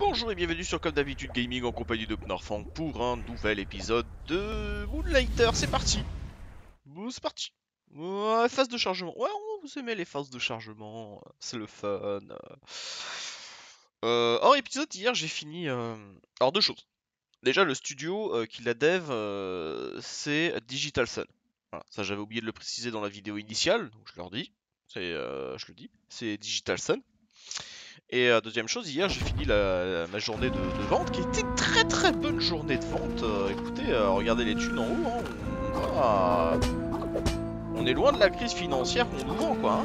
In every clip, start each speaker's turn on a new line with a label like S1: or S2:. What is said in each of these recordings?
S1: Bonjour et bienvenue sur Comme d'habitude Gaming en compagnie de Knorfang pour un nouvel épisode de Moonlighter. C'est parti. C'est parti. Ouais, phase de chargement. Ouais, vous aimez les phases de chargement, c'est le fun. Hors épisode, hier j'ai fini... Alors deux choses. Déjà le studio qui la dev, c'est Digital Sun. Voilà, ça j'avais oublié de le préciser dans la vidéo initiale, donc je leur dis. Je le dis, c'est Digital Sun. Et deuxième chose, hier j'ai fini ma journée de vente qui était une très très bonne journée de vente. Écoutez, regardez les thunes en haut, hein, on est loin de la crise financière qu'on nous vend quoi. Hein.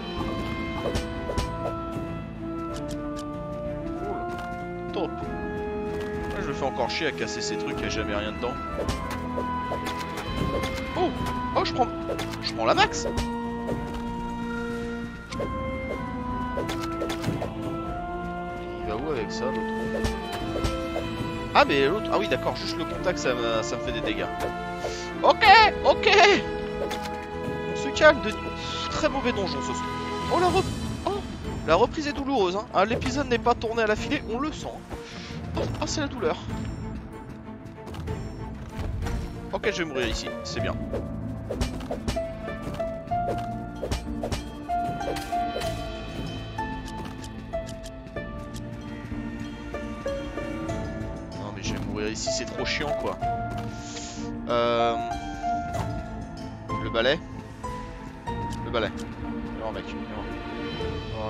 S1: Cool. Top. Là, je me fais encore chier à casser ces trucs, il n'y a jamais rien dedans. Oh, oh je prends la max. Il va où avec ça l'autre? Ah mais l'autre, ah oui d'accord, juste le contact ça me fait des dégâts. Ok, ok. On se calme, Denis. Très mauvais donjon ce soir. Oh la reprise est douloureuse hein. Ah, l'épisode n'est pas tourné à la filée, on le sent. Oh c'est la douleur. Ok je vais mourir ici, c'est bien. Ici c'est trop chiant quoi. Le balai. Le balai. Non mec. Non.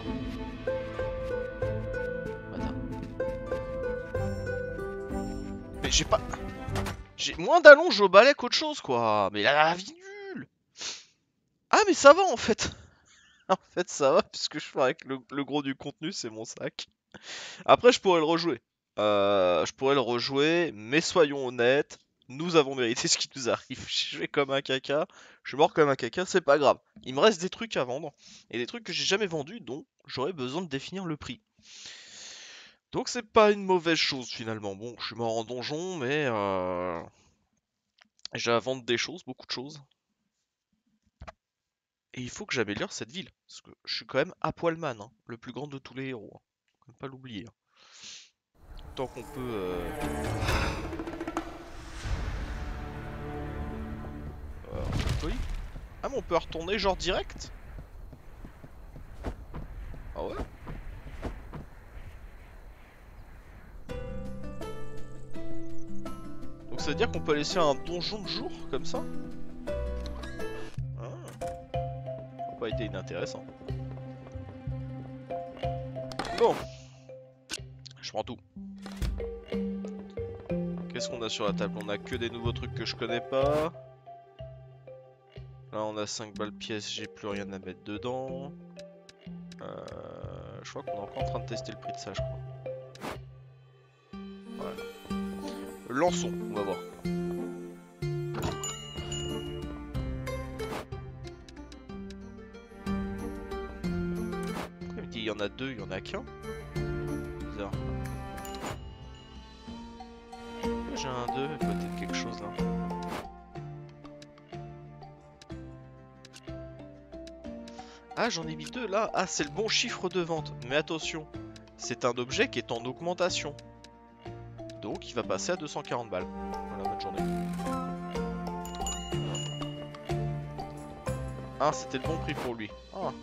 S1: Attends. Mais j'ai pas... J'ai moins d'allonge au balai qu'autre chose quoi. Mais la vie nulle. Ah mais ça va en fait. En fait ça va puisque je fais avec le gros du contenu c'est mon sac. Après je pourrais le rejouer. Mais soyons honnêtes, nous avons mérité ce qui nous arrive. Je vais comme un caca, je suis mort comme un caca, c'est pas grave. Il me reste des trucs à vendre, et des trucs que j'ai jamais vendus, dont j'aurais besoin de définir le prix. Donc c'est pas une mauvaise chose finalement. Bon, je suis mort en donjon, mais j'ai à vendre des choses, beaucoup de choses. Et il faut que j'améliore cette ville, parce que je suis quand même Apoilman, hein, le plus grand de tous les héros. Hein. Faut pas l'oublier. Hein. Tant qu'on peut... Oui. Ah mais on peut retourner genre direct? Ah ouais? Donc ça veut dire qu'on peut laisser un donjon de jour comme ça? Ah. Ça n'a pas été inintéressant. Bon. Je prends tout. Qu'est-ce qu'on a sur la table? On a que des nouveaux trucs que je connais pas. Là on a 5 balles pièces, j'ai plus rien à mettre dedans. Je crois qu'on est encore en train de tester le prix de ça, je crois. Voilà. Lançons, on va voir. Il me dit il y en a deux, il y en a qu'un. Bizarre. J'ai un 2, il doit être quelque chose là. Ah j'en ai mis deux là, ah c'est le bon chiffre de vente, mais attention, c'est un objet qui est en augmentation. Donc il va passer à 240 balles. Voilà, bonne journée. Ah c'était le bon prix pour lui. Ah.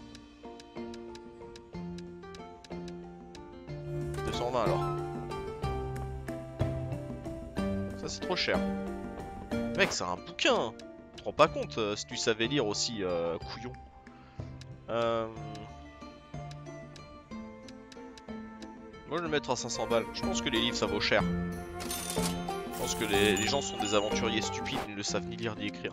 S1: 220 alors. Ça c'est trop cher. Mec c'est un bouquin. Tu te rends pas compte si tu savais lire aussi couillon. Moi je vais le mettre à 500 balles. Je pense que les livres ça vaut cher. Je pense que les gens sont des aventuriers stupides, ils ne savent ni lire ni écrire.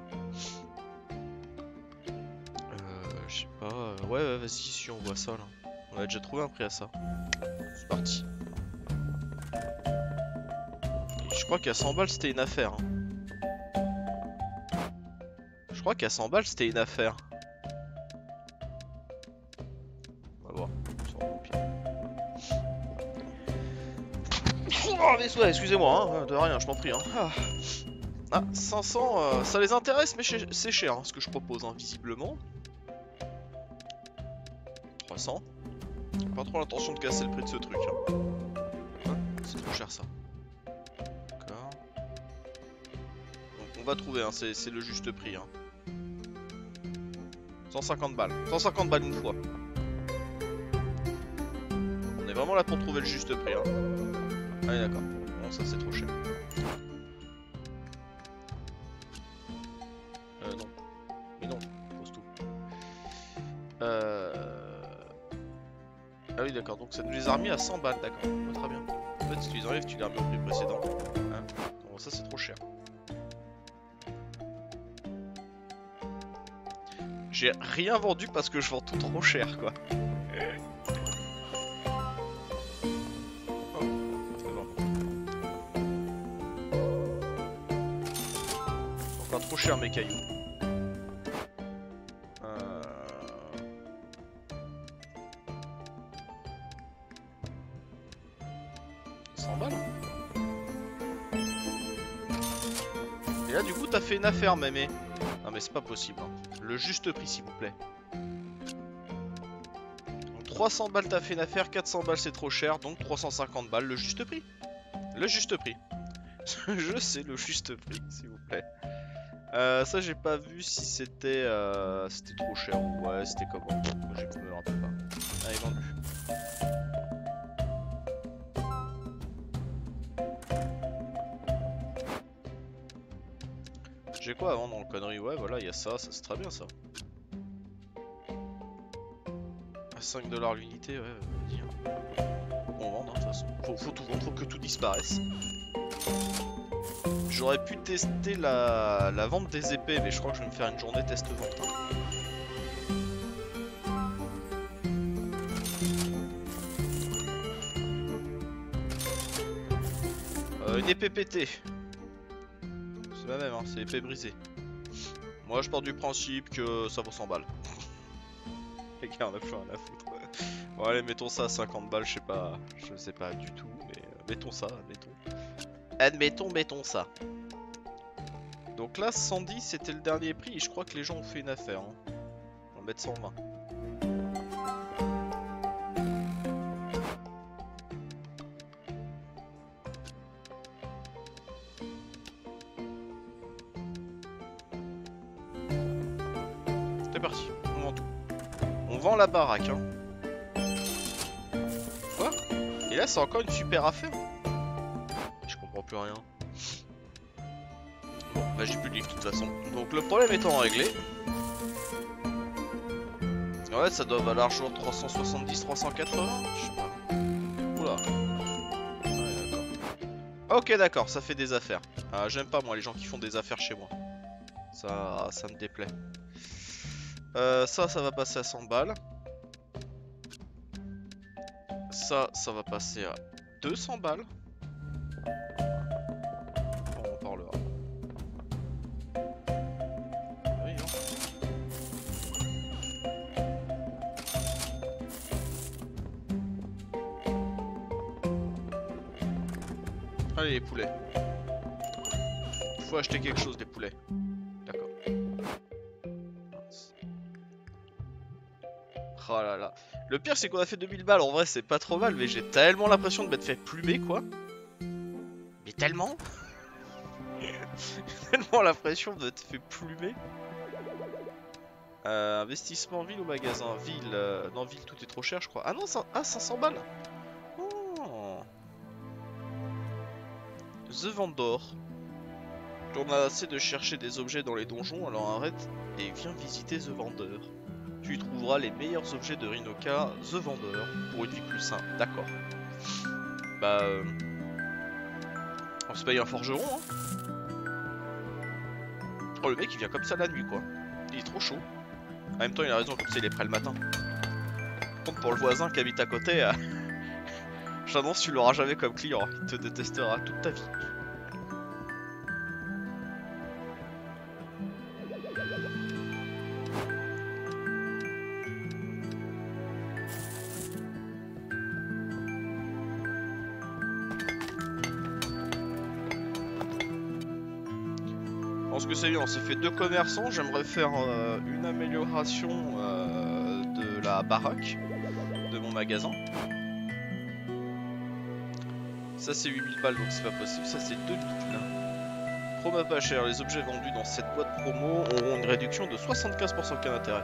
S1: Je sais pas. Ouais, vas-y, si on voit ça là. On a déjà trouvé un prix à ça. C'est parti. Et je crois qu'à 100 balles c'était une affaire. Hein. Je crois qu'à 100 balles c'était une affaire. On va voir. Oh mais ouais, excusez-moi, hein, de rien, je m'en prie. Hein. Ah, 500, ça les intéresse, mais c'est cher hein, ce que je propose, hein, visiblement. 300. Pas trop l'intention de casser le prix de ce truc. Hein. cher ça. D'accord. On va trouver, hein, c'est le juste prix. Hein. 150 balles. 150 balles une fois. On est vraiment là pour trouver le juste prix. Hein. Allez, d'accord. Bon, ça c'est trop cher. Non. Mais non, pose tout. Ah oui, d'accord. Donc ça nous les a remis à 100 balles, d'accord. Oh, très bien. En fait, si tu les enlèves, tu les remets au prix précédent. Hein. Bon, ça c'est trop cher. J'ai rien vendu parce que je vends tout trop cher, quoi. Oh, c'est bon. Encore trop cher mes cailloux. 100 balles. Et là, du coup, t'as fait une affaire, mémé. Non mais c'est pas possible. Hein. Le juste prix, s'il vous plaît. Donc 300 balles, t'as fait une affaire. 400 balles, c'est trop cher. Donc 350 balles, le juste prix. Le juste prix. Je sais, le juste prix, s'il vous plaît. Ça, j'ai pas vu si c'était trop cher ou ouais, c'était comment. Je me rappelle pas. Allez, vendu. J'ai quoi avant dans le connerie? Ouais, voilà, il y a ça, ça c'est très bien ça. À 5 $ l'unité, ouais, vas-y. Hein. On vend, hein, de toute façon. Faut tout vendre, faut que tout disparaisse. J'aurais pu tester la vente des épées, mais je crois que je vais me faire une journée test-vente. Hein. Une épée pétée. C'est la même, hein, c'est l'épée brisée. Moi je pars du principe que ça vaut 100 balles. Les gars, on a plus rien à foutre. Bon allez, mettons ça à 50 balles, je sais pas du tout, mais mettons ça, admettons. Mettons ça. Donc là, 110 c'était le dernier prix, et je crois que les gens ont fait une affaire. Hein. On va mettre 120. C'est parti, on vend tout. On vend la baraque, hein. Quoi? Et là, c'est encore une super affaire. Je comprends plus rien. Bon, bah j'ai plus de livre de toute façon. Donc le problème étant réglé. Ouais, ça doit valoir genre 370, 380, je sais pas. Oula. Ouais, d'accord. Ok, d'accord, ça fait des affaires. Ah, j'aime pas moi les gens qui font des affaires chez moi. Ça me déplaît. Ça va passer à 100 balles. Ça va passer à 200 balles. On en parlera. Oui, hein. Allez les poulets. Faut acheter quelque chose des poulets. D'accord. Oh là là. Le pire c'est qu'on a fait 2000 balles, en vrai c'est pas trop mal, mais j'ai tellement l'impression de m'être fait plumer quoi. Mais tellement. Tellement l'impression de te faire plumer. Investissement ville ou magasin? Ville, non ville tout est trop cher je crois. Ah non, 500 balles. Oh. The Vendor. On a assez de chercher des objets dans les donjons, alors arrête et viens visiter The Vendor. Tu y trouveras les meilleurs objets de Rinoka, The Vendor, pour une vie plus simple. D'accord. Bah... on se paye un forgeron, hein. Oh, le mec il vient comme ça la nuit, quoi. Il est trop chaud. En même temps, il a raison, comme ça il est prêt le matin. Par contre, pour le voisin qui habite à côté, je t'annonce, tu l'auras jamais comme client. Il te détestera toute ta vie. Je pense que c'est bien, on s'est fait 2 commerçants. J'aimerais faire une amélioration de la baraque de mon magasin. Ça c'est 8000 balles donc c'est pas possible, ça c'est 2000. Promo pas cher, les objets vendus dans cette boîte promo auront une réduction de 75%, quel intérêt.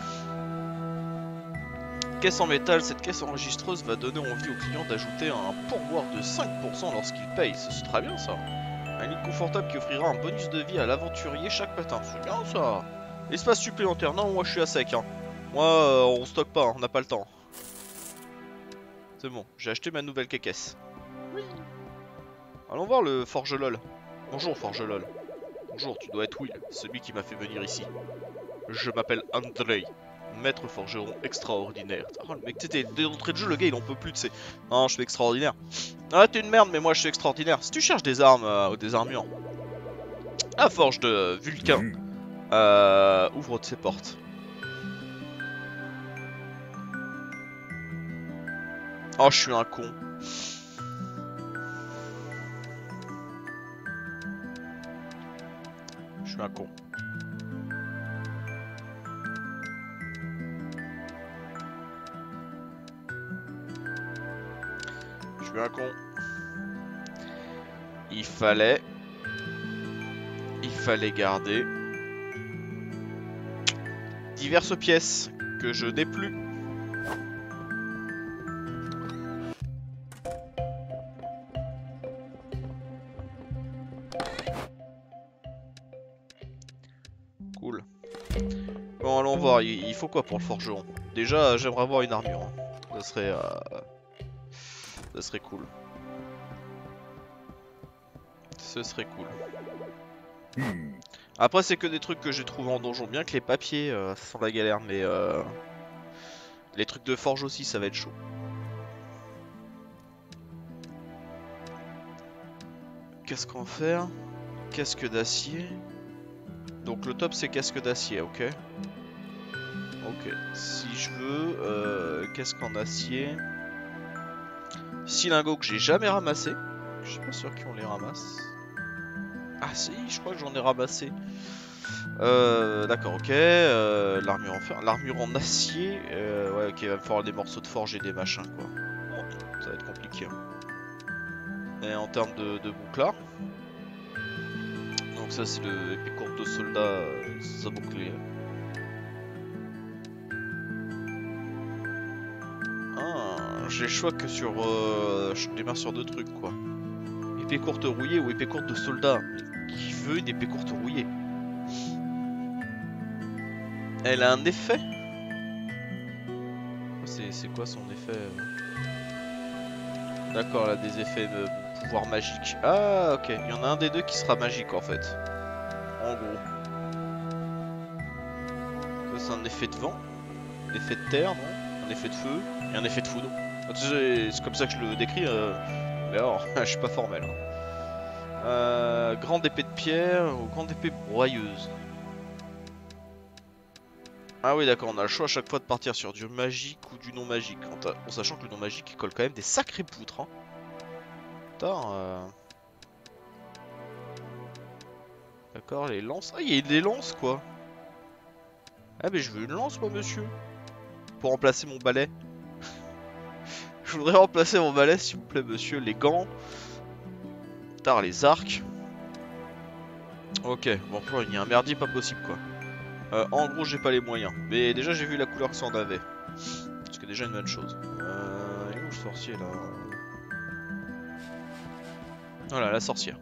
S1: Caisse en métal, cette caisse enregistreuse va donner envie au client d'ajouter un pourboire de 5% lorsqu'il paye, c'est très bien ça. Un lit confortable qui offrira un bonus de vie à l'aventurier chaque matin, c'est bien ça. Espace supplémentaire, non moi je suis à sec hein. Moi on stocke pas, hein, on n'a pas le temps. C'est bon, j'ai acheté ma nouvelle caisse. Oui. Allons voir le Forge LOL. Bonjour Forge LOL. Bonjour, tu dois être Will, celui qui m'a fait venir ici. Je m'appelle Andrei, maître forgeron extraordinaire. Oh le mec, t'es d'entrée de jeu, le gars il en peut plus de ces... Non, je suis extraordinaire. Ah t'es une merde, mais moi je suis extraordinaire. Si tu cherches des armes ou des armures, la forge de Vulcain ouvre de ses portes. Oh, je suis un con. Je suis un con. Je suis un con. Il fallait garder diverses pièces que je n'ai plus. Cool. Bon, allons voir, il faut quoi pour le forgeron? Déjà, j'aimerais avoir une armure. Hein. Ça serait cool. Ce serait cool. Après, c'est que des trucs que j'ai trouvé en donjon. Bien que les papiers, ça sent la galère, mais les trucs de forge aussi, ça va être chaud. Qu'est-ce qu'on va faire? Casque d'acier. Donc le top c'est casque d'acier, ok. Ok. Si je veux, casque en acier. Cylindres que j'ai jamais ramassé. Je suis pas sûr qu'on les ramasse. Ah si, je crois que j'en ai ramassé. D'accord, ok. L'armure en fer, l'armure en acier. Ouais, ok, il va me falloir des morceaux de forge et des machins, quoi. Bon, ça va être compliqué. Hein. Et en termes de bouclard. Donc ça c'est le épée courte de soldat, ça bouclier. Ah, j'ai le choix que sur... je démarre sur deux trucs, quoi. Épée courte rouillée ou épée courte de soldat. Mais qui veut une épée courte rouillée? Elle a un effet? C'est quoi son effet? D'accord, elle a des effets de pouvoir magique. Ah, ok. Il y en a un des deux qui sera magique, en fait. En gros. Ça, c'est un effet de vent. Un effet de terre, non? Un effet de feu. Et un effet de foudre. C'est comme ça que je le décris. Mais alors, je suis pas formel. Hein. Grande épée de pierre ou grande épée broyeuse. Ah oui d'accord, on a le choix à chaque fois de partir sur du magique ou du non magique. En sachant que le non magique il colle quand même des sacrées poutres. Hein. Putain, D'accord, les lances. Ah, il y a des lances quoi. Ah mais je veux une lance moi monsieur. Pour remplacer mon balai. Je voudrais remplacer mon balai s'il vous plaît monsieur. Les gants. Putain, les arcs. Ok, bon il y a un merdier pas possible quoi. En gros j'ai pas les moyens. Mais déjà j'ai vu la couleur que ça en avait. C'est déjà une bonne chose. Il est où le sorcier là? Voilà la sorcière.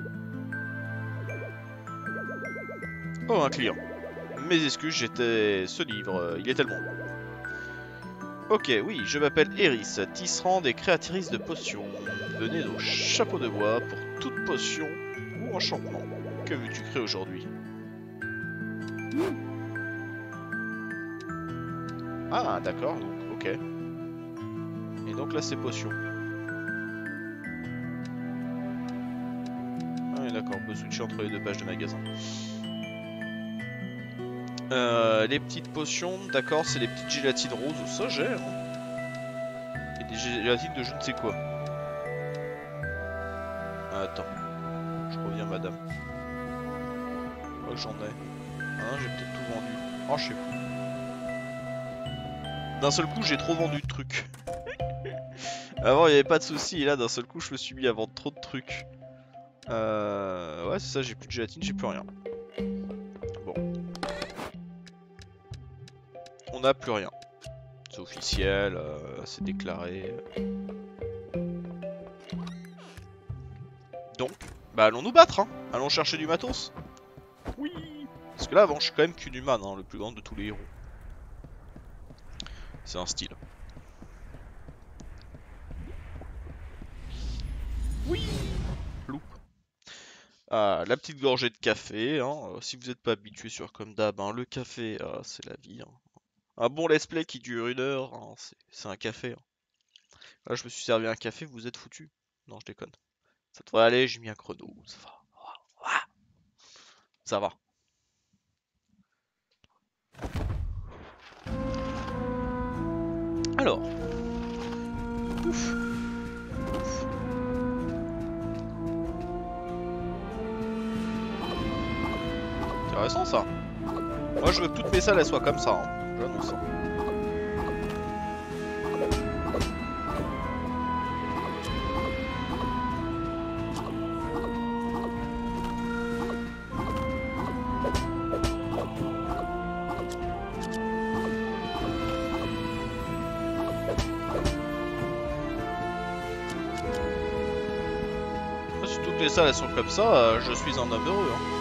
S1: Oh un client. Mes excuses, ce livre, il est tellement bon. Ok, oui, je m'appelle Eris, tisserande et créatrice de potions. Venez au chapeau de bois pour toute potion ou enchantement. Que veux-tu créer aujourd'hui? Ah, d'accord, donc, ok. Et donc là, c'est potion. Ah, oui, d'accord, on peut switcher entre les deux pages de magasin. Les petites potions, d'accord, c'est les petites gélatines roses, ça j'ai. Hein. Et des gélatines de je ne sais quoi. Attends, je reviens, madame. Je crois que j'en ai. Ah, j'ai peut-être tout vendu. Oh, je sais plus. D'un seul coup, j'ai trop vendu de trucs. Avant il y avait pas de soucis et là d'un seul coup je me suis mis à vendre trop de trucs. Ouais c'est ça, j'ai plus de gélatine, j'ai plus rien. Bon. On n'a plus rien. C'est officiel, c'est déclaré. Donc, bah allons nous battre hein. Allons chercher du matos. Oui. Parce que là avant je suis quand même qu'une humane, hein, le plus grand de tous les héros. C'est un style. Oui. Loup. Ah, la petite gorgée de café, hein. Si vous n'êtes pas habitué sur comme d'hab, hein, le café, c'est la vie. Hein. Un bon let's play qui dure 1 heure, hein, c'est un café. Hein. Là, je me suis servi un café, vous êtes foutus. Non, je déconne. Ça devrait aller, j'ai mis un chrono, ça va. Ça va. Alors. Ouf. Ouf. Intéressant ça. Moi, je veux que toutes mes salles elles soient comme ça. Hein. J'annonce ça. Si toutes les salles elles sont comme ça, je suis un homme heureux. Hein.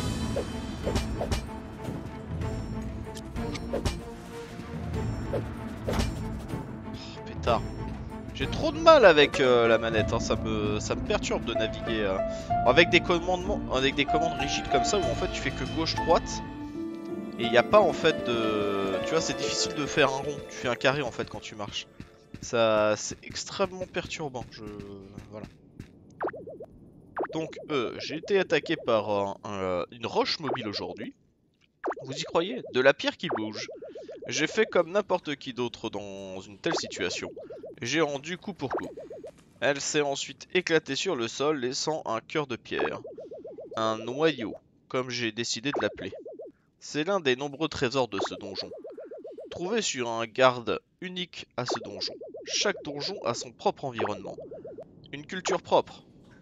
S1: Pétard. J'ai trop de mal avec la manette, hein. Ça me perturbe de naviguer avec des commandes rigides comme ça où en fait tu fais que gauche-droite et il n'y a pas en fait de... Tu vois, c'est difficile de faire un rond, tu fais un carré en fait quand tu marches. Ça, c'est extrêmement perturbant, voilà. Donc, j'ai été attaqué par une roche mobile aujourd'hui. Vous y croyez? De la pierre qui bouge. J'ai fait comme n'importe qui d'autre dans une telle situation. J'ai rendu coup pour coup. Elle s'est ensuite éclatée sur le sol, laissant un cœur de pierre. Un noyau, comme j'ai décidé de l'appeler. C'est l'un des nombreux trésors de ce donjon. Trouvé sur un garde unique à ce donjon. Chaque donjon a son propre environnement. Une culture propre.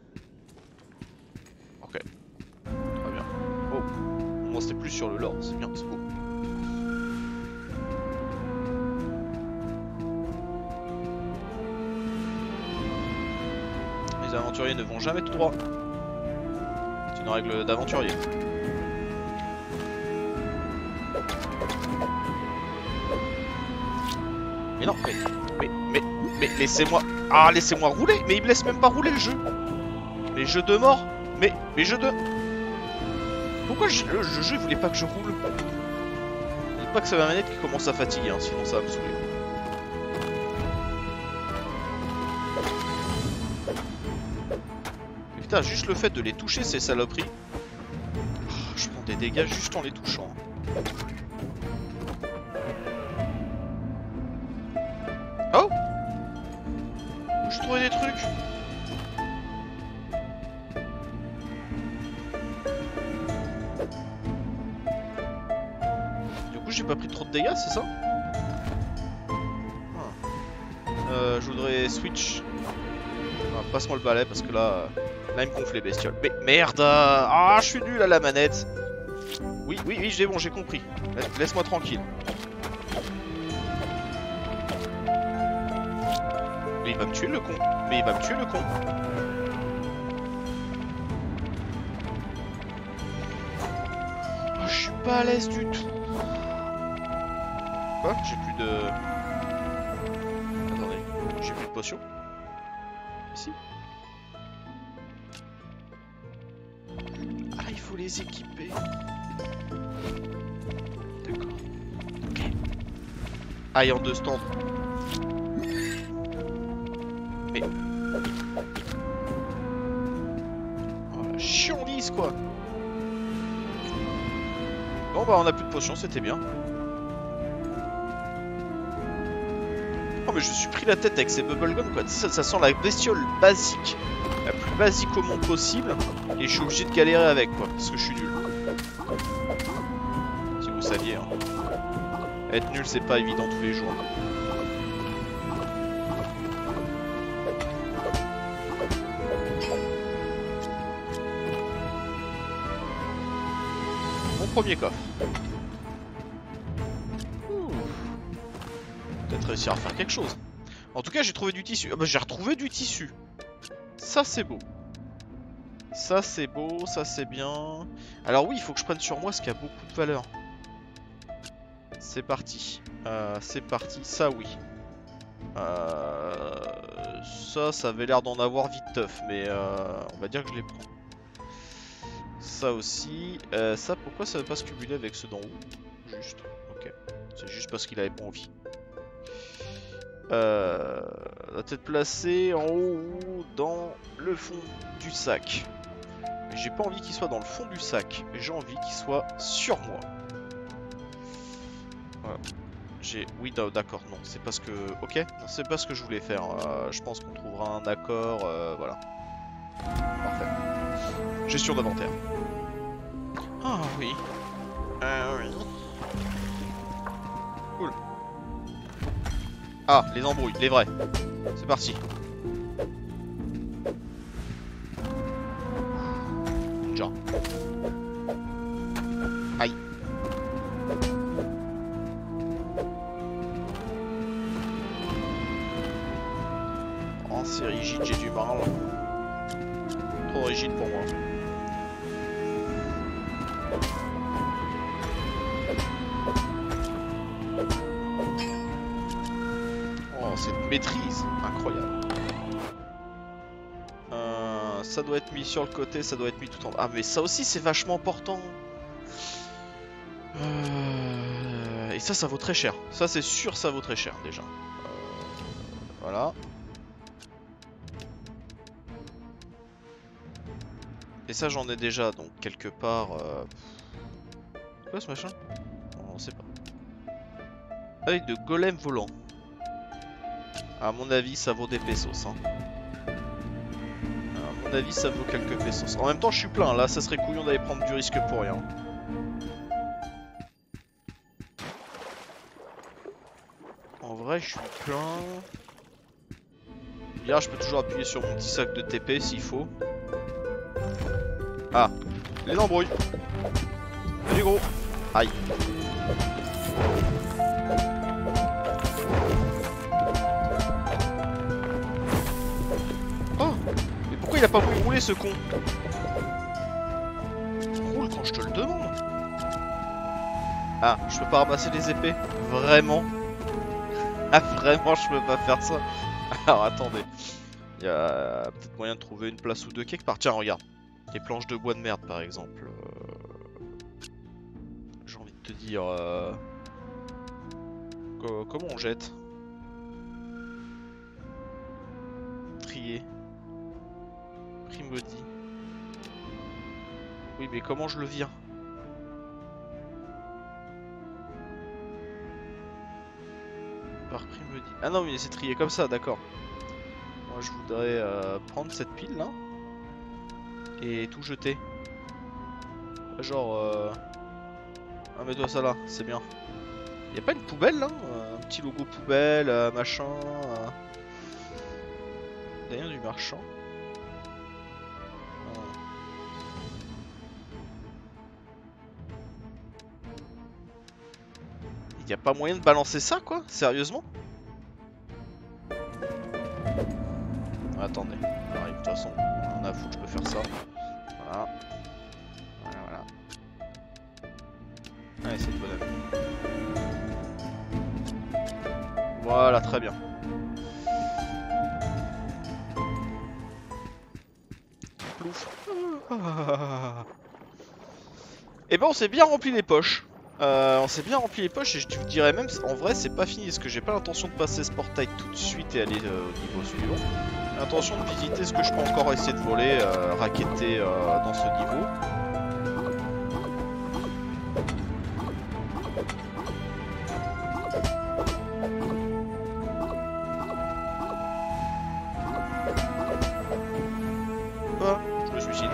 S1: Ok. Très bien. Oh. Moi c'était plus sur le lore, c'est bien, c'est beau. Les aventuriers ne vont jamais tout droit. C'est une règle d'aventurier. Mais non, mais laissez-moi... Ah, laissez-moi rouler. Mais il me laisse même pas rouler le jeu. Les jeux de mort. Mais jeux de... Pourquoi le jeu il voulait pas que je roule? Il voulait pas que c'est ma manette qui commence à fatiguer, hein, sinon ça va me saouler. Et putain, juste le fait de les toucher ces saloperies. Oh, je prends des dégâts juste en les touchant. Oh! J'ai trouvé des trucs. J'ai pas pris trop de dégâts, c'est ça? Je voudrais switch. Ah, passe-moi le balai parce que là il me gonfle les bestioles. Mais merde! Ah, je suis nul à la manette. Oui, j'ai bon, j'ai compris. Laisse-moi tranquille. Mais il va me tuer le con. Oh, je suis pas à l'aise du tout. Quoi? J'ai plus de... Attendez, j'ai plus de potions? Ici? Ah, il faut les équiper. D'accord. Ok. Ah, en 2 stands. Mais... Oh, la chiandise, quoi. Bon, bah, on a plus de potions, c'était bien. Oh mais je me suis pris la tête avec ces bubblegum quoi, ça sent la bestiole basique, la plus basique au monde possible, et je suis obligé de galérer avec quoi, parce que je suis nul. Si vous saviez, hein. Être nul c'est pas évident tous les jours. premier coffre. Peut-être réussir à faire quelque chose. En tout cas, j'ai trouvé du tissu. Ah bah, j'ai retrouvé du tissu. Ça, c'est beau. Ça, c'est beau, ça, c'est bien. Alors oui, il faut que je prenne sur moi ce qui a beaucoup de valeur. C'est parti. C'est parti. Ça, oui. Ça avait l'air d'en avoir vite teuf, mais on va dire que je les prends. Ça aussi. Ça, pourquoi ça ne veut pas se cumuler avec ceux d'en haut? Juste. Ok. C'est juste parce qu'il avait pas envie. Va être placé en haut ou dans le fond du sac. Mais j'ai pas envie qu'il soit dans le fond du sac. J'ai envie qu'il soit sur moi. Voilà. Oui, d'accord, non, c'est pas ce que... Ok, non, c'est pas ce que je voulais faire. Je pense qu'on trouvera un accord, voilà. Parfait. Gestion d'inventaire. Ah oui. Oui. Cool. Ah, les embrouilles, les vrais. C'est parti. Ninja. Aïe. Oh, c'est rigide, j'ai du mal. Trop rigide pour moi. Oh, cette maîtrise, incroyable. Ça doit être mis sur le côté, ça doit être mis tout en bas. Ah, mais ça aussi, c'est vachement important. Et ça vaut très cher. Ça, c'est sûr, ça vaut très cher, déjà. Voilà. Et ça, j'en ai déjà, donc, quelque part... C'est quoi, ce machin? On sait pas. Œil de golem volant. À mon avis, ça vaut des pesos, hein. À mon avis, ça vaut quelques pesos. En même temps, je suis plein. Là, ça serait couillon d'aller prendre du risque pour rien. En vrai, je suis plein. Là, je peux toujours appuyer sur mon petit sac de TP s'il faut. Ah, les embrouilles. Allez, gros. Aïe. Oh, mais pourquoi il a pas voulu rouler, ce con? Roule quand je te le demande. Ah, je peux pas ramasser les épées? Vraiment? Ah, vraiment, je peux pas faire ça? Alors, attendez. Il y a peut-être moyen de trouver une place ou deux quelque part. Tiens, regarde. Des planches de bois de merde, par exemple. J'ai envie de te dire... Comment on jette? Trier. Primody. Oui, mais comment je le vire? Par Primody. Ah non, mais c'est trié comme ça, d'accord. Moi, je voudrais prendre cette pile là et tout jeter. Genre, ah, mets-toi ça là, c'est bien. Y'a pas une poubelle là? Un petit logo poubelle, machin. Derrière du marchand. Y'a pas moyen de balancer ça quoi? Sérieusement? Attendez, arrive, de toute façon, on a fou, je peux faire ça. Voilà. Voilà. Allez, c'est une bonne amie. Voilà, très bien. Plouf. Et ben on s'est bien rempli les poches. On s'est bien rempli les poches et je te dirais même, en vrai c'est pas fini parce que j'ai pas l'intention de passer ce portail tout de suite et aller au niveau suivant. J'ai l'intention de visiter ce que je peux encore essayer de voler, racketter dans ce niveau. Ah, je me suicide.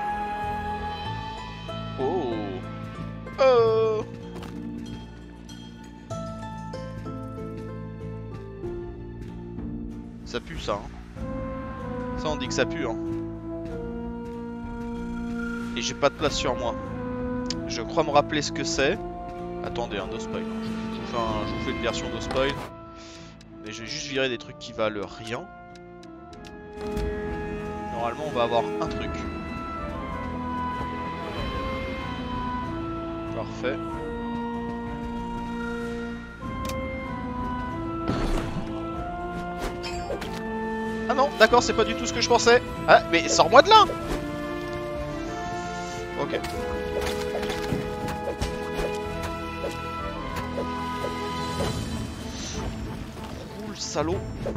S1: Oh. Oh. Ça pue ça, hein. Ça on dit que ça pue, hein. Et j'ai pas de place sur moi. Je crois me rappeler ce que c'est. Attendez, un no spoil. Je vous fais une version no spoil. Mais je vais juste virer des trucs qui valent rien. Normalement, on va avoir un truc. Parfait. Ah non, d'accord, c'est pas du tout ce que je pensais. Ah, mais sors-moi de là! Ok. Roule, salaud.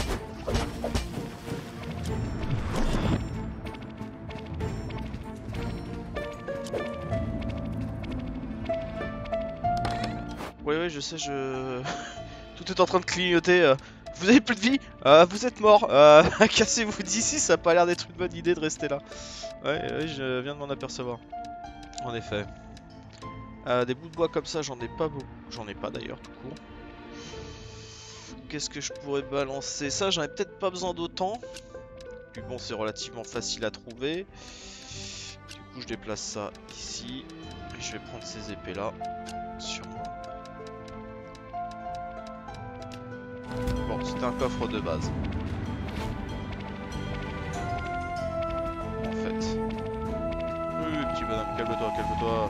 S1: Ouais, je sais, tout est en train de clignoter. Vous avez plus de vie, vous êtes mort. Cassez-vous d'ici, ça a pas l'air d'être une bonne idée de rester là. Ouais, je viens de m'en apercevoir. En effet. Des bouts de bois comme ça, j'en ai pas beaucoup. J'en ai pas d'ailleurs, tout court. Qu'est-ce que je pourrais balancer? Ça, j'en ai peut-être pas besoin d'autant. Puis bon, c'est relativement facile à trouver. Du coup, je déplace ça ici. Et je vais prendre ces épées là sur moi. Bon, c'était un coffre de base. En fait. Oui, petit bonhomme, calme-toi, calme-toi.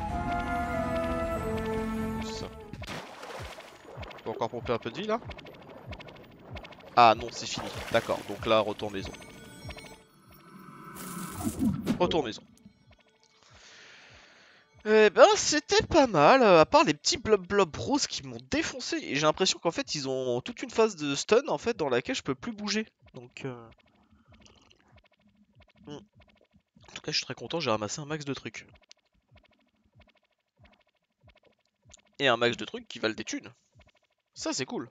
S1: C'est ça. Faut encore pomper un peu de vie là? Ah non, c'est fini. D'accord, donc là, retour maison. Retour maison. Eh ben, c'était pas mal, à part les petits blob roses qui m'ont défoncé. Et j'ai l'impression qu'en fait, ils ont toute une phase de stun en fait dans laquelle je peux plus bouger. Donc, en tout cas, je suis très content, j'ai ramassé un max de trucs. Et un max de trucs qui valent des thunes. Ça, c'est cool.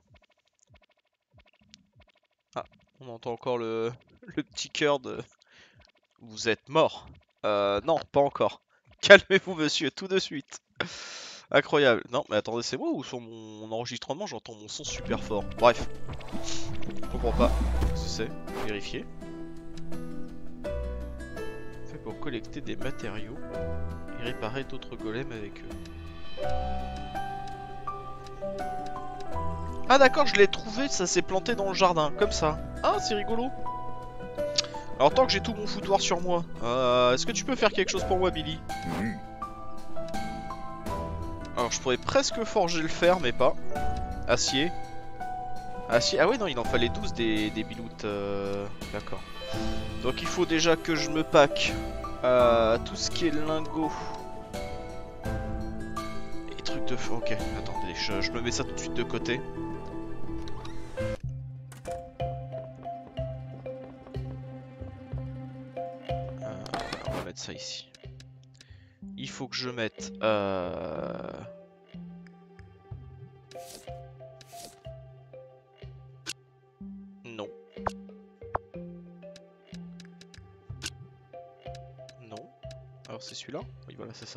S1: Ah, on entend encore le petit cœur de... Vous êtes mort. Non, pas encore. Calmez-vous, monsieur, tout de suite. Incroyable. Non, mais attendez, c'est moi ou sur mon enregistrement, j'entends mon son super fort. Bref. Je comprends pas ce que c'est. Vérifier. Fait pour collecter des matériaux et réparer d'autres golems avec eux. Ah d'accord, je l'ai trouvé, ça s'est planté dans le jardin, comme ça. Ah, c'est rigolo. Alors tant que j'ai tout mon foutoir sur moi, est-ce que tu peux faire quelque chose pour moi, Billy? Alors je pourrais presque forger le fer, mais pas. Acier. Acier. Ah ouais, non, il en fallait 12 des biloutes. D'accord. Donc il faut déjà que je me pack tout ce qui est lingot. Et trucs de feu. Ok, attendez, je me mets ça tout de suite de côté. On va mettre ça ici. Il faut que je mette... Non. Non. Alors c'est celui-là? Oui, voilà, c'est ça.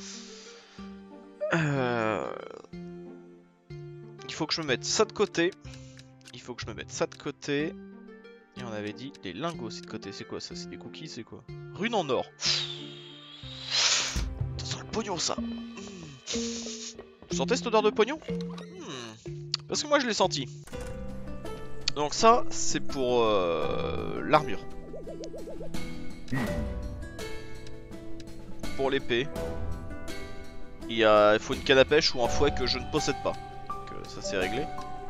S1: Il faut que je me mette ça de côté. Il faut que je me mette ça de côté. Et on avait dit les lingots aussi de côté. C'est quoi ça? C'est des cookies? C'est quoi? Rune en or. Ça sent le pognon ça. Vous sentez cette odeur de pognon? Parce que moi je l'ai senti. Donc ça c'est pour l'armure. Pour l'épée. Il faut une canne à pêche ou un fouet que je ne possède pas. Donc ça c'est réglé.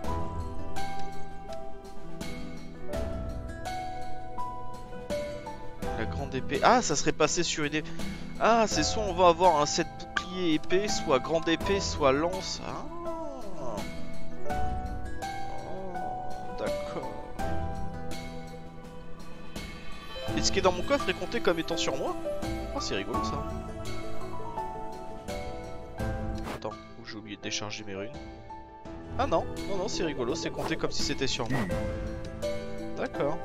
S1: La grande épée. Ah, ça serait passé sur une épée. Ah, c'est soit on va avoir un set bouclier épée, soit grande épée, soit lance. Ah. Oh, d'accord. Et ce qui est dans mon coffre est compté comme étant sur moi? Oh, c'est rigolo ça. Attends, j'ai oublié de décharger mes runes. Ah non, non, c'est rigolo, c'est compté comme si c'était sur moi. D'accord.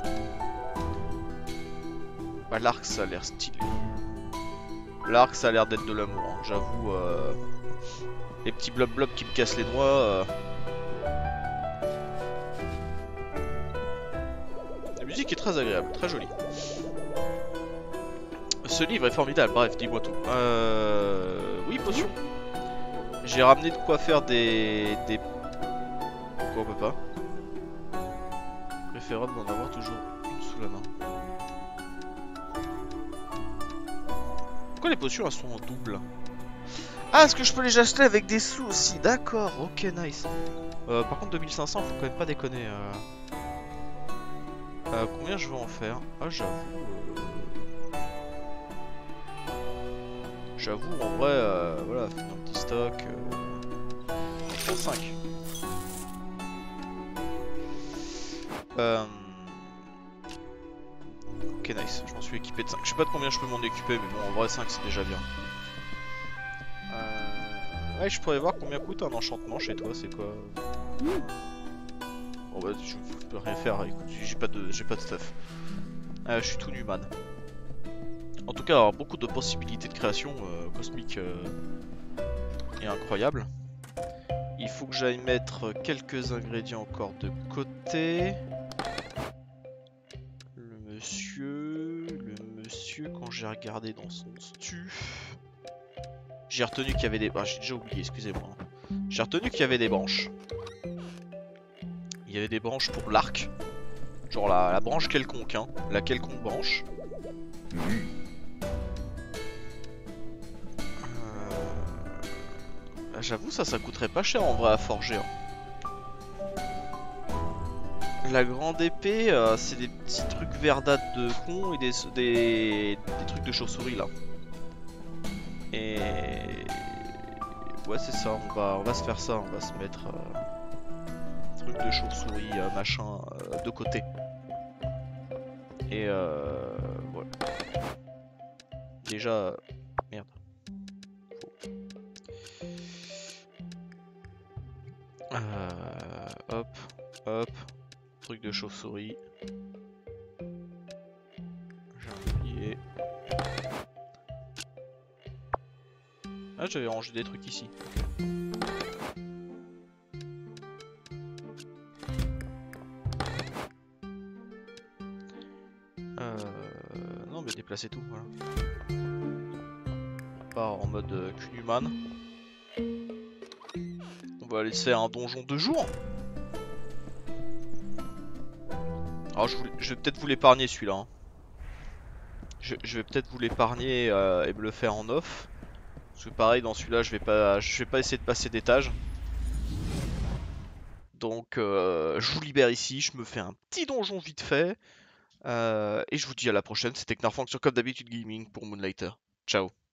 S1: Bah, l'arc ça a l'air stylé. L'arc ça a l'air d'être de l'amour, hein. J'avoue. Les petits blob qui me cassent les doigts. La musique est très agréable, très jolie. Ce livre est formidable, bref, dis-moi tout. Oui, potion. J'ai ramené de quoi faire des... Pourquoi on peut pas? Préférable d'en avoir toujours une sous la main. Pourquoi les potions elles sont en double? Ah, est-ce que je peux les acheter avec des sous aussi? D'accord, ok, nice. Par contre, 2500, faut quand même pas déconner. Combien je vais en faire? Ah, j'avoue. J'avoue, en vrai, voilà, faire un petit stock. 5. Ok, nice, je m'en suis équipé de 5. Je sais pas de combien je peux m'en équiper, mais bon, en vrai, 5 c'est déjà bien. Ouais, je pourrais voir combien coûte un enchantement chez toi, c'est quoi? Bon, bah, je peux rien faire, écoute, j'ai pas de stuff. Je suis tout nu, man. En tout cas, alors, beaucoup de possibilités de création cosmique et incroyables. Il faut que j'aille mettre quelques ingrédients encore de côté. Le monsieur, quand j'ai regardé dans son stu, j'ai retenu qu'il y avait des... Ah, j'ai déjà oublié, excusez-moi. J'ai retenu qu'il y avait des branches. Il y avait des branches pour l'arc. Genre la branche quelconque, hein. La quelconque branche. J'avoue, ça coûterait pas cher en vrai à forger. Hein. La grande épée, c'est des petits trucs verdâtres de con et des trucs de chauve-souris là. Et... Ouais, c'est ça, on va se faire ça, on va se mettre truc de chauve-souris, machin, de côté. Et voilà. Déjà... Merde. Hop, hop. Truc de chauve-souris. J'ai oublié. Ah, j'avais rangé des trucs ici. Non, mais déplacer tout, voilà. On part en mode Kunuman. On va aller se faire un donjon de jour. Alors, je vais peut-être vous l'épargner celui-là. Hein. Je vais peut-être vous l'épargner et me le faire en off. Parce que pareil, dans celui-là, je vais pas essayer de passer d'étage. Donc, je vous libère ici. Je me fais un petit donjon vite fait. Et je vous dis à la prochaine. C'était Knarfang sur comme d'habitude gaming pour Moonlighter. Ciao.